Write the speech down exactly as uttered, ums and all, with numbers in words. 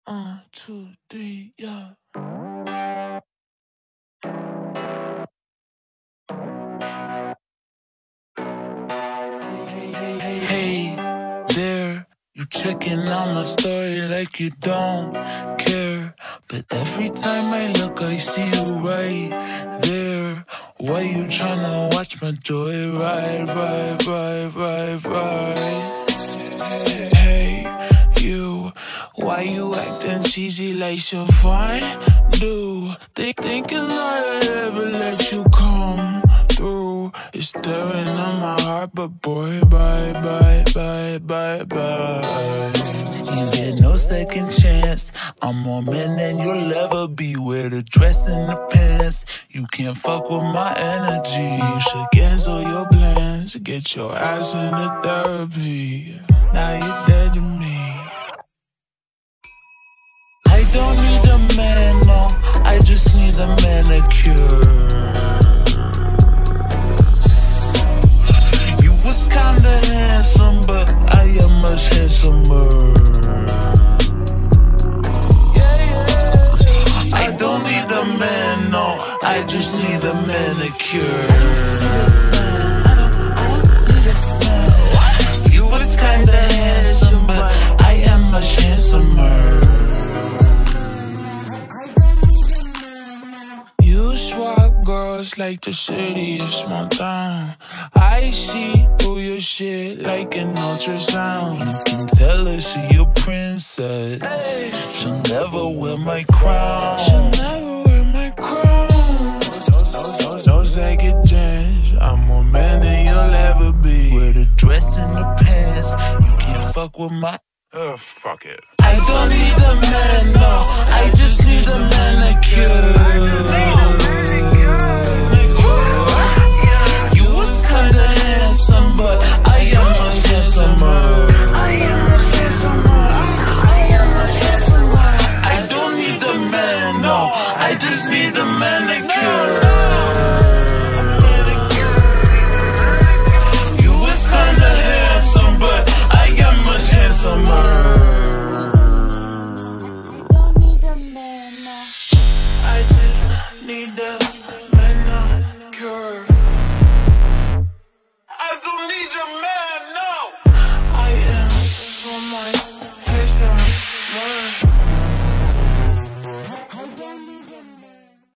One, two, three, yeah. Hey, hey, hey, hey, there. You checking on my story like you don't care. But every time I look, I see you right there. Why you tryna watch my joy ride, ride, ride, ride, ride? Hey, you, why you acting cheesy like you're fine? Do think thinking I'd ever let you come through? It's staring on my heart, but boy, bye, bye, bye, bye, bye. You get no second chance. I'm more man than you'll ever be. Wear the dress and the pants. You can't fuck with my energy. You should cancel your plans. Get your ass into therapy. Now you're dead to me. I don't need a man, no. I just need a manicure. You was kinda handsome, but I am much handsomer. Yeah, yeah. I don't need a man, no. I just need a manicure. You was kinda handsome, but I am much handsomer. You swap girls like the city is small town. I see through your shit like an ultrasound. You can tell her she a princess. Hey. She'll never wear my crown. She'll never wear my crown. No second chance. I'm more man than you'll ever be. Wear the dress and the pants. You can't fuck with my. Ugh, fuck it. I don't need a